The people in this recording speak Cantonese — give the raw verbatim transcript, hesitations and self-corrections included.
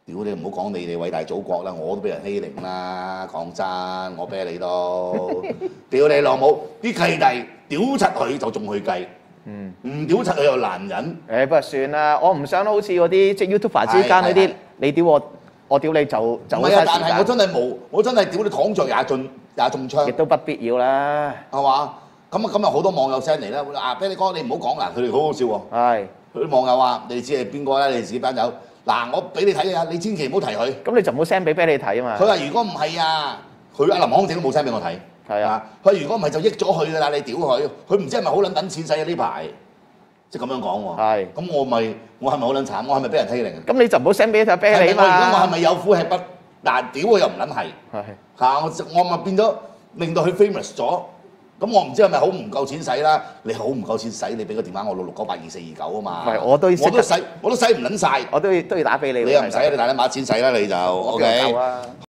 屌你唔好講你哋偉大祖國啦，我都俾人欺凌啦，講真，我啤你都，屌你老母，啲契弟屌柒佢就仲去計， 嗯， 唔屌柒佢又難忍。 誒不過算啦，我唔想好似嗰啲即係 YouTuber 之間嗰啲，你屌我，我屌你就就好唔係啊， 嘥時間， 但係我真係冇，我真係屌你躺着也中也中槍， 亦都不必要啦。 係嘛？咁啊咁啊好多網友 send 嚟啦，啊啤你哥你唔好講啦，佢哋好好笑喎。 係， 佢啲網友話：你知係邊個啦？你哋自己班友。嗱，我俾你睇下，你千祈唔好提佢。 咁你就唔好 send 俾啤你睇啊嘛。 佢話：如果唔係啊，佢阿林康正都冇 send 俾我睇。 係啊， 佢話如果唔係就益咗佢㗎啦，你屌佢，佢唔知係咪好撚等錢使啊呢排，即係咁樣講喎。 係。 咁我咪我係咪好撚慘？我係咪俾人欺凌？ 咁你就唔好 send 俾佢啤你啊嘛。 我而家我係咪有苦吃不？嗱，屌我又唔撚係。 係。 嚇！我我咪變咗令到佢 famous 咗。咁我唔知係咪好唔夠錢使啦？你好唔夠錢使，你俾個電話我六六九八二四二九啊嘛。 唔係，我都我都使我都使唔撚晒。 我都要都要打俾你。 你又唔使，你大撚把錢使啦，你就 OK。